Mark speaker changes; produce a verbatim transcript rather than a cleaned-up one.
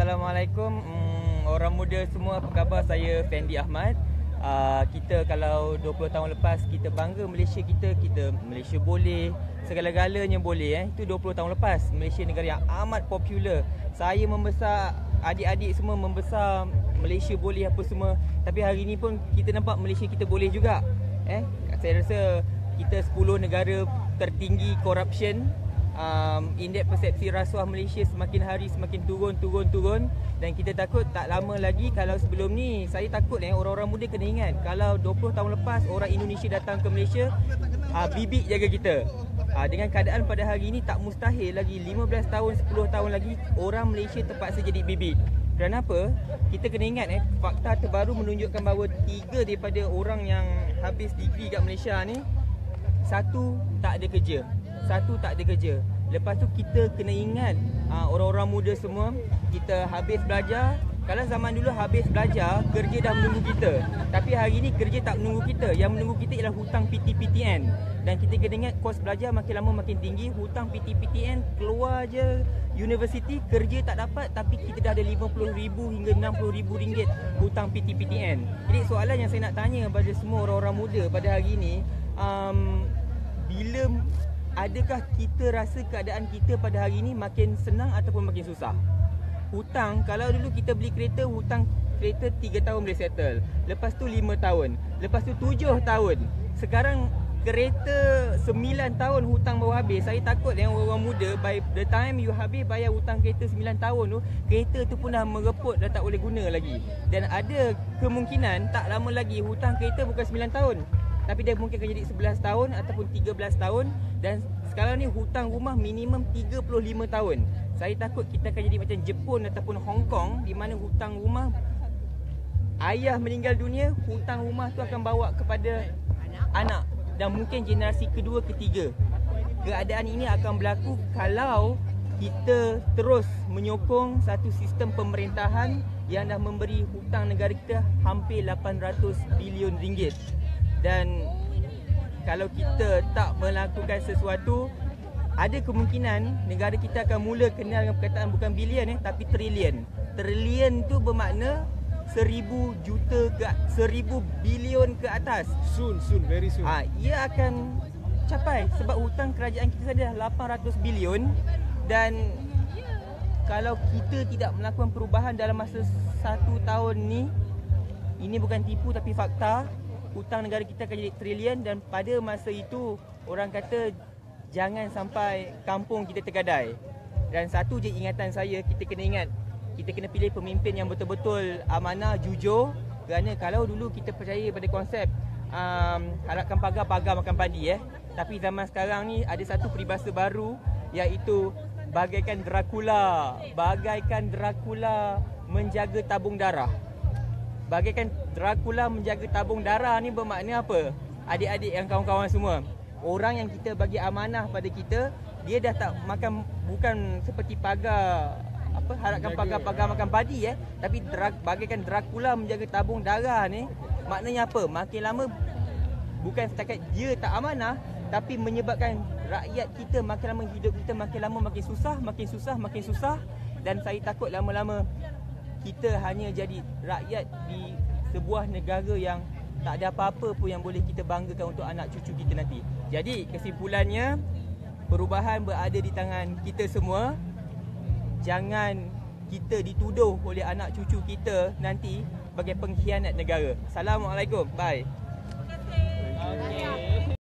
Speaker 1: Assalamualaikum hmm, orang muda semua, apa khabar? Saya Fendi Ahmad. uh, Kita kalau dua puluh tahun lepas, kita bangga Malaysia kita. Kita Malaysia boleh, segala-galanya boleh eh. Itu dua puluh tahun lepas. Malaysia negara yang amat popular. Saya membesar, adik-adik semua membesar Malaysia boleh apa semua. Tapi hari ni pun kita nampak Malaysia kita boleh juga eh. Saya rasa kita sepuluh negara tertinggi corruption. Um, indeks persepsi rasuah Malaysia semakin hari semakin turun, turun, turun. Dan kita takut tak lama lagi, kalau sebelum ni, saya takut eh, orang-orang muda kena ingat, kalau dua puluh tahun lepas orang Indonesia datang ke Malaysia, uh, bibik jaga kita. uh, Dengan keadaan pada hari ini, tak mustahil lagi lima belas tahun, sepuluh tahun lagi orang Malaysia terpaksa jadi bibik. Kenapa? Kita kena ingat eh, fakta terbaru menunjukkan bahawa tiga daripada orang yang habis degree kat Malaysia ni, satu tak ada kerja, satu tak ada kerja. Lepas tu kita kena ingat uh, orang-orang muda semua, kita habis belajar. Kalau zaman dulu habis belajar, kerja dah menunggu kita. Tapi hari ni kerja tak menunggu kita. Yang menunggu kita ialah hutang P T P T N. Dan kita kena ingat kos belajar makin lama makin tinggi. Hutang P T P T N, keluar je universiti, kerja tak dapat, tapi kita dah ada lima puluh ribu hingga enam puluh ribu ringgit hutang P T P T N. Jadi soalan yang saya nak tanya kepada semua orang-orang muda pada hari ni, um, bila adakah kita rasa keadaan kita pada hari ini makin senang ataupun makin susah? Hutang, kalau dulu kita beli kereta, hutang kereta tiga tahun boleh settle. Lepas tu lima tahun. Lepas tu tujuh tahun. Sekarang kereta sembilan tahun hutang baru habis. Saya takut yang orang muda, by the time you habis bayar hutang kereta sembilan tahun tu, kereta tu pun dah mereput, dah tak boleh guna lagi. Dan ada kemungkinan tak lama lagi hutang kereta bukan sembilan tahun, tapi dia mungkin akan jadi sebelas tahun ataupun tiga belas tahun. Dan sekarang ni hutang rumah minimum tiga puluh lima tahun. Saya takut kita akan jadi macam Jepun ataupun Hong Kong, di mana hutang rumah, ayah meninggal dunia, hutang rumah tu akan bawa kepada anak, dan mungkin generasi kedua, ketiga. Keadaan ini akan berlaku kalau kita terus menyokong satu sistem pemerintahan yang dah memberi hutang negara kita hampir lapan ratus bilion ringgit. Dan kalau kita tak melakukan sesuatu, ada kemungkinan negara kita akan mula kenal dengan perkataan bukan bilion eh, tapi trilion. Trilion tu bermakna seribu juta ke seribu bilion ke atas.
Speaker 2: Soon, soon, very soon.
Speaker 1: Ah, ia akan capai sebab hutang kerajaan kita saja lapan ratus bilion. Dan kalau kita tidak melakukan perubahan dalam masa satu tahun ni, ini bukan tipu tapi fakta, hutang negara kita akan jadi trilion. Dan pada masa itu, orang kata jangan sampai kampung kita tergadai. Dan satu je ingatan saya, kita kena ingat, kita kena pilih pemimpin yang betul-betul amanah, jujur. Kerana kalau dulu kita percaya pada konsep um, harapkan pagar, pagar makan padi eh. Tapi zaman sekarang ni ada satu peribahasa baru, iaitu bagaikan Dracula. Bagaikan Dracula menjaga tabung darah. Bagaikan Dracula menjaga tabung darah ni bermakna apa? Adik-adik yang kawan-kawan semua, orang yang kita bagi amanah pada kita, dia dah tak makan, bukan seperti pagar, apa, harapkan pagar-pagar makan padi eh, tapi dra, bagaikan Dracula menjaga tabung darah ni. Maknanya apa? Makin lama bukan setakat dia tak amanah, tapi menyebabkan rakyat kita makin lama, hidup kita makin lama makin susah, makin susah, makin susah. Dan saya takut lama-lama kita hanya jadi rakyat di sebuah negara yang tak ada apa-apa pun yang boleh kita banggakan untuk anak cucu kita nanti. Jadi kesimpulannya, perubahan berada di tangan kita semua. Jangan kita dituduh oleh anak cucu kita nanti sebagai pengkhianat negara. Assalamualaikum. Bye.